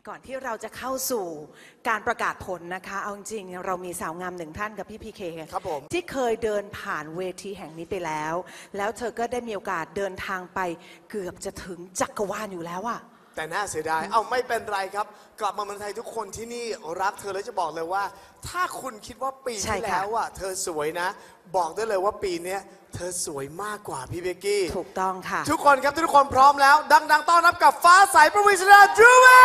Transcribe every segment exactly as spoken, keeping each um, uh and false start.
ก่อนที่เราจะเข้าสู่การประกาศผลนะคะเอาจริงเรามีสาวงามหนึ่งท่านกับพี่พีเคครับผมที่เคยเดินผ่านเวทีแห่งนี้ไปแล้วแล้วเธอก็ได้มีโอกาสเดินทางไปเกือบจะถึงจักรวาลอยู่แล้วอะแต่น่าเสียดายเอาไม่เป็นไรครับกลับมาเมืองไทยทุกคนที่นี่รักเธอแล้วจะบอกเลยว่าถ้าคุณคิดว่าปีที่แล้วอ่ะเธอสวยนะบอกได้เลยว่าปีนี้เธอสวยมากกว่าพี่เบกกี้ถูกต้องค่ะทุกคนครับทุกคนพร้อมแล้วดังๆต้อนรับกับฟ้าใสประวิศราดรูเวน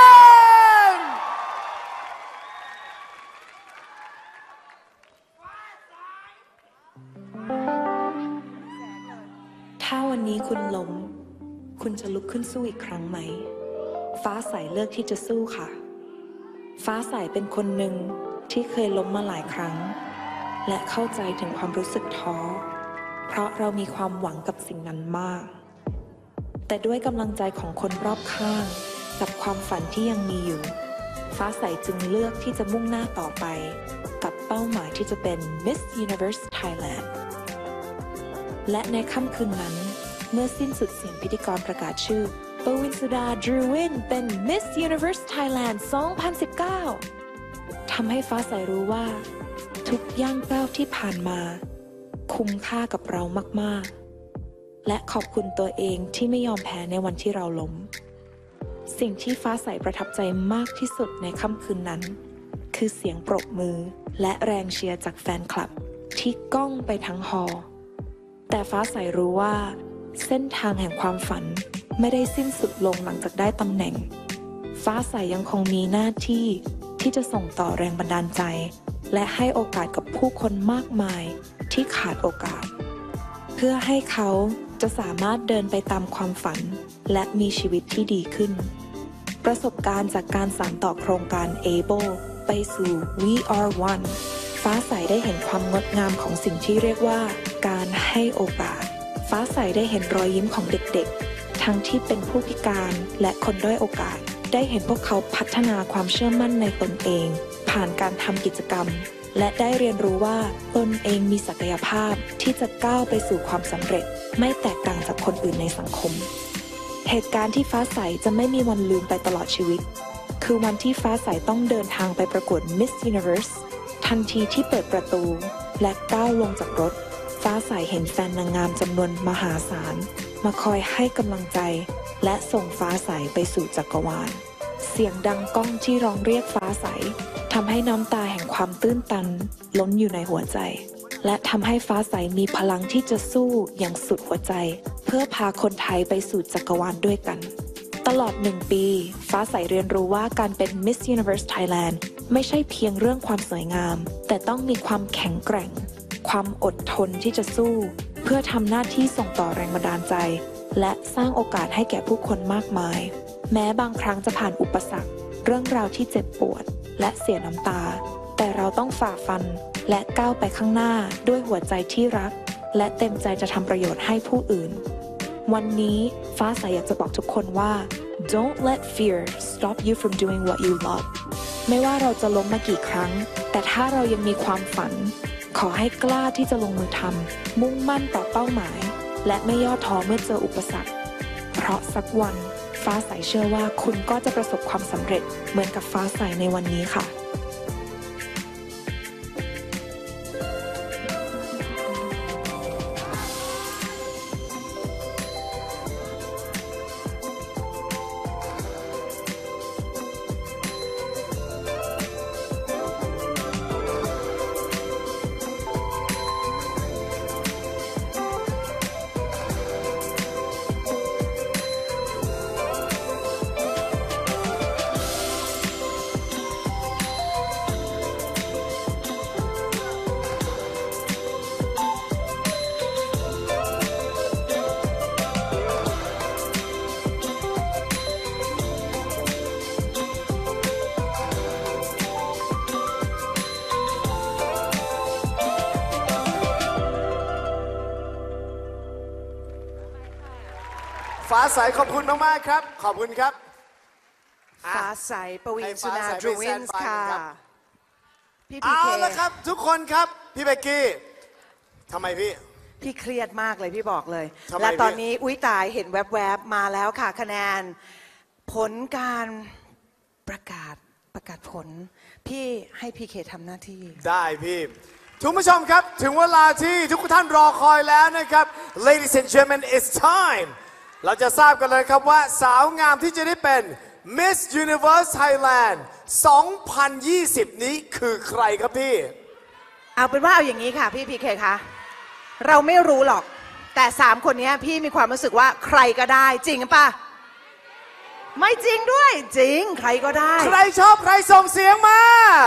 ถ้าวันนี้คุณล้มคุณจะลุกขึ้นสู้อีกครั้งไหมฟ้าใสเลือกที่จะสู้ค่ะฟ้าใสเป็นคนหนึ่งที่เคยล้มมาหลายครั้งและเข้าใจถึงความรู้สึกท้อเพราะเรามีความหวังกับสิ่งนั้นมากแต่ด้วยกำลังใจของคนรอบข้างกับความฝันที่ยังมีอยู่ฟ้าใสจึงเลือกที่จะมุ่งหน้าต่อไปกับเป้าหมายที่จะเป็น Miss Universe Thailand และในค่ำคืนนั้นเมื่อสิ้นสุดเสียงพิธีกรประกาศชื่อปวินสุดาดรูวินเป็น Miss Universe Thailand สองพันสิบเก้า ทำให้ฟ้าใสรู้ว่าทุกย่างก้าวที่ผ่านมาคุ้มค่ากับเรามากๆและขอบคุณตัวเองที่ไม่ยอมแพ้ในวันที่เราล้มสิ่งที่ฟ้าใสประทับใจมากที่สุดในค่ำคืนนั้นคือเสียงปรบมือและแรงเชียร์จากแฟนคลับที่ก้องไปทั้งฮอลล์แต่ฟ้าใสรู้ว่าเส้นทางแห่งความฝันไม่ได้สิ้นสุดลงหลังจากได้ตำแหน่งฟ้าใสยังคงมีหน้าที่ที่จะส่งต่อแรงบันดาลใจและให้โอกาสกับผู้คนมากมายที่ขาดโอกาสเพื่อให้เขาจะสามารถเดินไปตามความฝันและมีชีวิตที่ดีขึ้นประสบการณ์จากการสานต่อโครงการ Able ไปสู่ We Are One ฟ้าใสได้เห็นความงดงามของสิ่งที่เรียกว่าการให้โอกาสฟ้าใสได้เห็นรอยยิ้มของเด็กๆทั้งที่เป็นผู้พิการและคนด้อยโอกาสได้เห็นพวกเขาพัฒนาความเชื่อมั่นในตนเองผ่านการทำกิจกรรมและได้เรียนรู้ว่าตนเองมีศักยภาพที่จะก้าวไปสู่ความสำเร็จไม่แตกต่างจากคนอื่นในสังคมเหตุการณ์ที่ฟ้าใสจะไม่มีวันลืมไปตลอดชีวิตคือวันที่ฟ้าใสต้องเดินทางไปประกวด Miss Universe ทันทีที่เปิดประตูและก้าวลงจากรถฟ้าใสเห็นแฟนนางงามจำนวนมหาศาลมาคอยให้กำลังใจและส่งฟ้าใสไปสู่จักรวาลเสียงดังก้องที่ร้องเรียกฟ้าใสทำให้น้ำตาแห่งความตื้นตันล้นอยู่ในหัวใจและทำให้ฟ้าใสมีพลังที่จะสู้อย่างสุดหัวใจเพื่อพาคนไทยไปสู่จักรวาลด้วยกันตลอดหนึ่งปีฟ้าใสเรียนรู้ว่าการเป็น Miss Universe Thailand ไม่ใช่เพียงเรื่องความสวยงามแต่ต้องมีความแข็งแกร่งความอดทนที่จะสู้เพื่อทำหน้าที่ส่งต่อแรงบันดาลใจและสร้างโอกาสให้แก่ผู้คนมากมายแม้บางครั้งจะผ่านอุปสรรคเรื่องราวที่เจ็บปวดและเสียน้ำตาแต่เราต้องฝ่าฟันและก้าวไปข้างหน้าด้วยหัวใจที่รักและเต็มใจจะทำประโยชน์ให้ผู้อื่นวันนี้ฟ้าใสอยากจะบอกทุกคนว่า Don't let fear stop you from doing what you love ไม่ว่าเราจะล้มมากี่ครั้งแต่ถ้าเรายังมีความฝันขอให้กล้าที่จะลงมือทำมุ่งมั่นต่อเป้าหมายและไม่ย่อท้อเมื่อเจออุปสรรคเพราะสักวันฟ้าใสเชื่อว่าคุณก็จะประสบความสำเร็จเหมือนกับฟ้าใสในวันนี้ค่ะฟ้าใสขอบคุณมากๆครับขอบคุณครับฟ้าใสปวินสุดาดรูวินส์ค่ะพี่พีเคเอาละครับทุกคนครับพี่เบกกี้ทำไมพี่พี่เครียดมากเลยพี่บอกเลยและตอนนี้อุ้ยตายเห็นแวบๆมาแล้วค่ะคะแนนผลการประกาศประกาศผลพี่ให้พีเคทำหน้าที่ได้พี่ทุกผู้ชมครับถึงเวลาที่ทุกท่านรอคอยแล้วนะครับ Ladies and gentlemen it's time เราจะทราบกันเลยครับว่าสาวงามที่จะได้เป็น Miss Universe Thailand สองพันยี่สิบ นี้คือใครครับพี่เอาเป็นว่าเอาอย่างนี้ค่ะพี่พีเคคะเราไม่รู้หรอกแต่สามคนนี้พี่มีความรู้สึกว่าใครก็ได้จริงป่ะไม่จริงด้วยจริงใครก็ได้ใครชอบใครส่งเสียงมา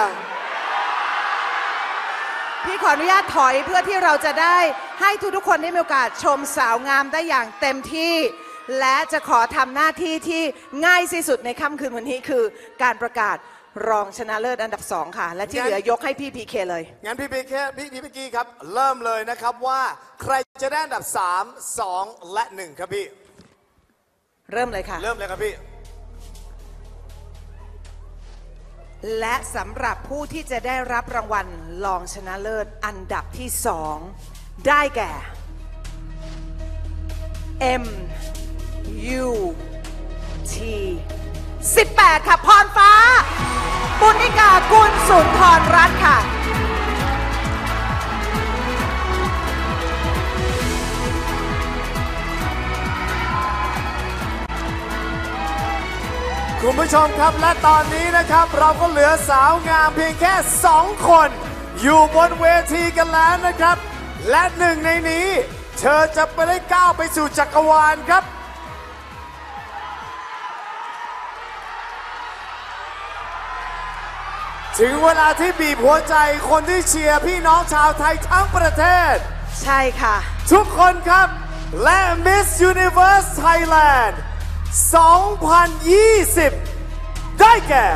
พี่ขออนุญาตถอยเพื่อที่เราจะได้ให้ทุกๆคนได้มีโอกาสชมสาวงามได้อย่างเต็มที่และจะขอทำหน้าที่ที่ง่ายที่สุดในค่ำคืนวันนี้คือการประกาศรองชนะเลิศอันดับสองค่ะและที่เหลือยกให้พี่พีเคเลยงั้นพี่พีเคพี่พี่พีกี้ครับเริ่มเลยนะครับว่าใครจะได้อันดับสาม สองและหนึ่งครับพี่เริ่มเลยค่ะเริ่มเลยครับพี่และสำหรับผู้ที่จะได้รับรางวัลรองชนะเลิศอันดับที่สองได้แก่ M U T สิบแปดค่ะพรฟ้าปุณณิกากุลสุนทรรัตน์ค่ะคุณผู้ชมครับและตอนนี้นะครับเราก็เหลือสาวงามเพียงแค่สองคนอยู่บนเวทีกันแล้วนะครับและหนึ่งในนี้เธอจะไปได้ก้าวไปสู่จักรวาลครับถึงเวลาที่บีบหัวใจคนที่เชียร์พี่น้องชาวไทยทั้งประเทศใช่ค่ะทุกคนครับและ Miss Universe Thailand สองพันยี่สิบ ได้แก่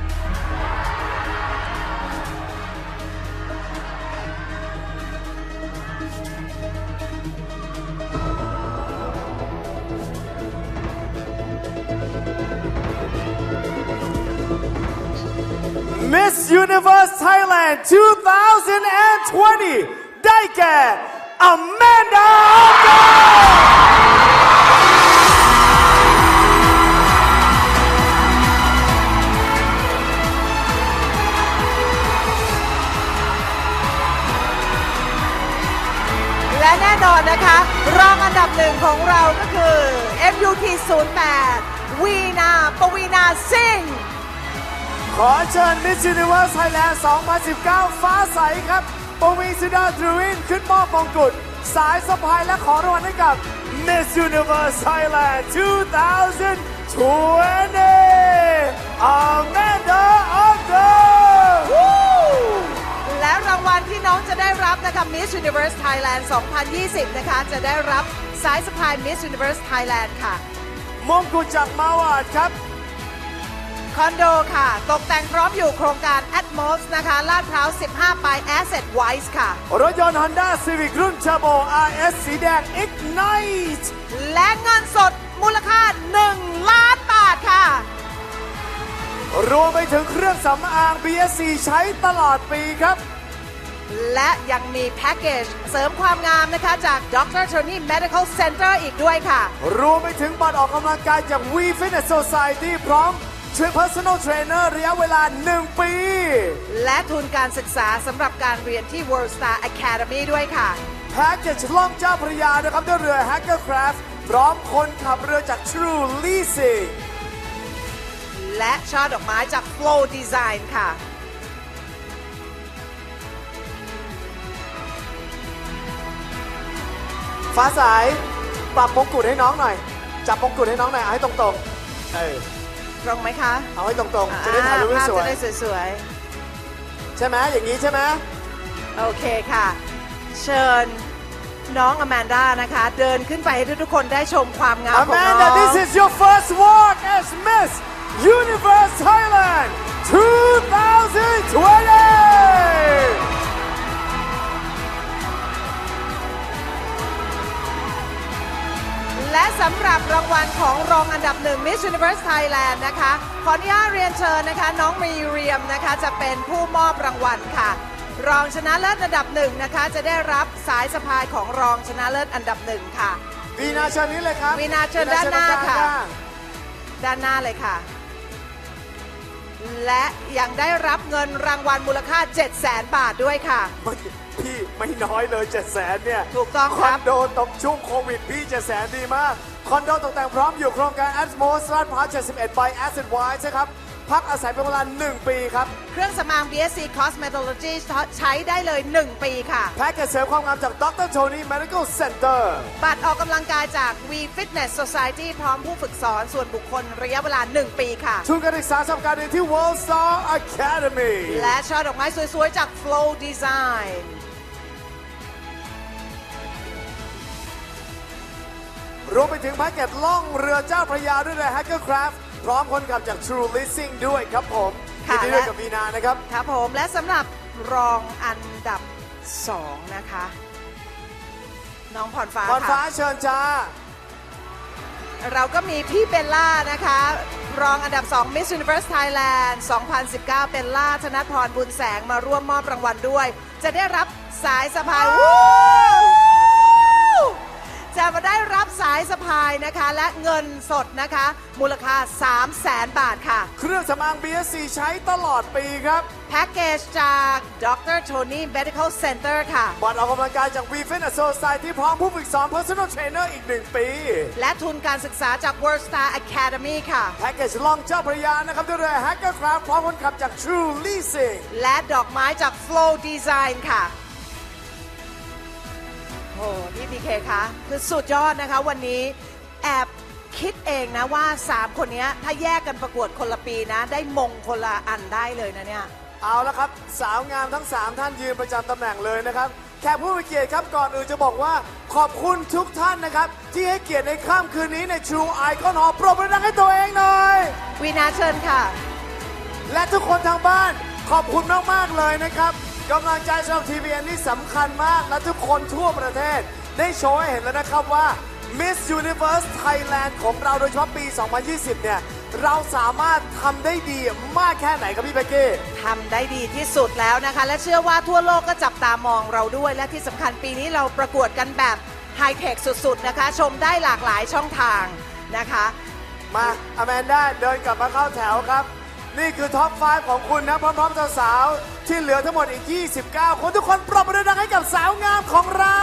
Miss Universe Thailand สองพันยี่สิบ ได้แก่ Amanda Otto และแน่นอนนะคะรองอันดับหนึ่งของเราก็คือ เอ็ม ยู ที ศูนย์แปด วีนาปวีนาซิงห์ขอเชิญ Miss Universe Thailand สองพันสิบเก้า ฟ้าใสครับปวีสุดาดรูวินขึ้นมอบมงกุฎสายสะพายและขอรางวัลให้กับ Miss Universe Thailand สองพันยี่สิบ Amanda Otto และรางวัลที่น้องจะได้รับนะคะ Miss Universe Thailand สองพันยี่สิบ นะคะจะได้รับสายสะพาย Miss Universe Thailand ค่ะมงกุฎจากมาวาดครับคอนโดค่ะตกแต่งพร้อมอยู่โครงการ Atmos นะคะลาดพร้าวสิบห้าไป Asset Wise ค่ะรถยนต์ Honda Civic รุ่น Turbo อาร์ เอส สีแดง Ignite และเงินสดมูลค่าหนึ่งล้านบาทค่ะรวมไปถึงเครื่องสำอาง บี เอส ซี ใช้ตลอดปีครับและยังมีแพ็กเกจเสริมความงามนะคะจาก ด็อกเตอร์ Tony Medical Center อีกด้วยค่ะรวมไปถึงบัตรออกกำลังกายจาก We Fitness Society พร้อมช่วย Personal Trainer ระยะเวลาหนึ่งปีและทุนการศึกษาสำหรับการเรียนที่ World Star Academy ด้วยค่ะแพ็กเกจล่องเจ้าพระยานะครับด้วยเรือ Hackercraft พร้อมคนขับเรือจาก True Leasing และช่อดอกไม้จาก Flow Design ค่ะฟ้าใสปรับมงกุฎให้น้องหน่อยจับมงกุฎให้น้องหน่อยเอาให้ตรงๆเออตรงไหมคะเอาให้ตรงๆจะได้ถ่ายรูปสวยจะได้สวยๆใช่ไหมอย่างนี้ใช่ไหมโอเคค่ะเชิญน้องอแมนดานะคะเดินขึ้นไปให้ทุกคนได้ชมความงามของน้อง Amanda this is your first walk as Miss Universe Thailand สองพันยี่สิบและสำหรับรางวัลของรองอันดับหนึ่ง Miss Universe Thailand นะคะขออนุญาตเรียนเชิญนะคะน้องมีเรียมนะคะจะเป็นผู้มอบรางวัลค่ะรองชนะเลิศอันดับหนึ่งนะคะจะได้รับสายสะพายของรองชนะเลิศอันดับหนึ่งค่ะวีนาเชิญนี้เลยครับวีนาเชิญด้านหน้าค่ะด้านหน้าเลยค่ะและยังได้รับเงินรางวัลมูลค่า เจ็ดแสน บาทด้วยค่ะไม่พี่ไม่น้อยเลยเจ็ดแสนเนี่ยถูกต้องคครัอบ นโดตกช่วงโควิดพี่เจ็ดแสนดีมาก คอนโดตกแต่งพร้อมอยู่โครงการ Atmos ลาดพร้าวเจ็ดสิบเอ็ด by Asset Wise นะครับ พักอาศัยเป็นเวลาหนึ่งปีครับเครื่องสำอาง บี เอส ซี Cosmetology ใช้ได้เลย หนึ่ง ปีค่ะแพ็กเกจเสริมความงามจากดรโทนี่ Medical Center บัตรออกกำลังกายจาก We Fitness Society พร้อมผู้ฝึกสอนส่วนบุคคลระยะเวลา หนึ่ง ปีค่ะทุนการศึกษาสำหรับการเรียนที่ World Star Academy และช่อดอกไม้สวยๆ จาก Flow Design รวมไปถึงแพ็กเกจล่องเรือเจ้าพระยาด้วยเลย Hackercraft พร้อมคนขับจาก True Leasing ด้วยครับผมยินค่ะดีด้วยและกับวีนานะครับครับผมและสำหรับรองอันดับ สอง นะคะ น้องพรฟ้าพรฟ้าค่ะเชิญจ้าเราก็มีพี่เบลล่านะคะ รองอันดับ สอง Miss Universe Thailand สองพันสิบเก้า เบลล่าธนพรบุญแสงมาร่วมมอบรางวัลด้วย จะได้รับสายสะพายวู้จะมาได้รับสายสะพายนะคะ และเงินสดนะคะ มูลค่า สามแสน บาทค่ะเครื่องสำอาง บี เอส ซี ใช้ตลอดปีครับแพ็กเกจจากดรโทนี่ Medical Center ค่ะบัตรออกกำลังกายจาก We Fitness Society พร้อมผู้ฝึกสอน Personal Trainer อีกหนึ่งปีและทุนการศึกษาจาก World Star Academy ค่ะแพ็กเกจล่องเจ้าพระยานะครับด้วยเรือ Hackercraft พร้อมคนขับจาก True Leasing และดอกไม้จาก Flow Design ค่ะโอ้พี่พีเคคะคือสุดยอดนะคะวันนี้แอบคิดเองนะว่า สาม คนนี้ถ้าแยกกันประกวดคนละปีนะ ได้มงคนละอันได้เลยนะเนี่ยเอาละครับ สาวงามทั้ง สาม ท่านยืนประจำตำแหน่งเลยนะครับ แขกผู้มีเกียรติครับก่อนอื่นจะบอกว่าขอบคุณทุกท่านนะครับ ที่ให้เกียรติในค่ำคืนนี้ใน True Icon Hall ปรบมือดังให้ตัวเองหน่อยวีนาเชิญค่ะและทุกคนทางบ้านขอบคุณมาก ๆ เลยนะครับกำลังใจสำหรับ ที วี เอ็น นี่สำคัญมาก และทุกคนทั่วประเทศ ได้โชว์ให้เห็นแล้วนะครับว่า Miss Universe Thailand ของเราโดยเฉพาะปี สองพันยี่สิบ เนี่ย เราสามารถทำได้ดีมากแค่ไหนครับพี่เบกกี้ทำได้ดีที่สุดแล้วนะคะ และเชื่อว่าทั่วโลกก็จับตามองเราด้วย และที่สำคัญปีนี้เราประกวดกันแบบไฮเทคสุดๆนะคะ ชมได้หลากหลายช่องทางนะคะมาอแมนด้าเดินกลับมาเข้าแถวครับ นี่คือท็อป ไฟว์ ของคุณนะพร้อมๆสาวๆที่เหลือทั้งหมดอีก ยี่สิบเก้า คนทุกคนปรบมือดังให้กับสาวงามของเรา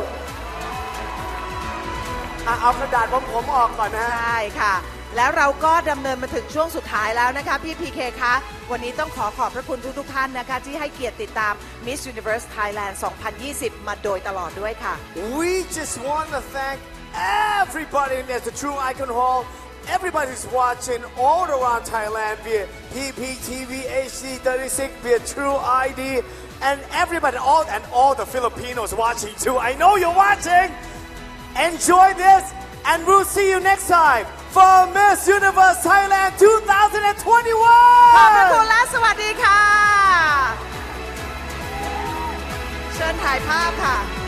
อ่ะเอากระดาษผมผมออกก่อนนะฮะใช่ค่ะ แล้วเราก็ดำเนินมาถึงช่วงสุดท้ายแล้วนะคะพี่พีเคคะวันนี้ต้องขอขอบพระคุณทุกๆท่านนะคะที่ให้เกียรติติดตาม Miss Universe Thailand สองพันยี่สิบ มาโดยตลอดด้วยค่ะ We just want to thank everybody in the True Icon Hall, everybody who's watching all around Thailand via P P T V H D thirty-six, via True I D, and everybody, all and all the Filipinos watching too. I know you're watching. Enjoy this, and we'll see you next time for Miss Universe Thailand ขอบพระคุณ twenty-one. และสวัสดีค่ะ เชิญถ่ายภาพค่ะ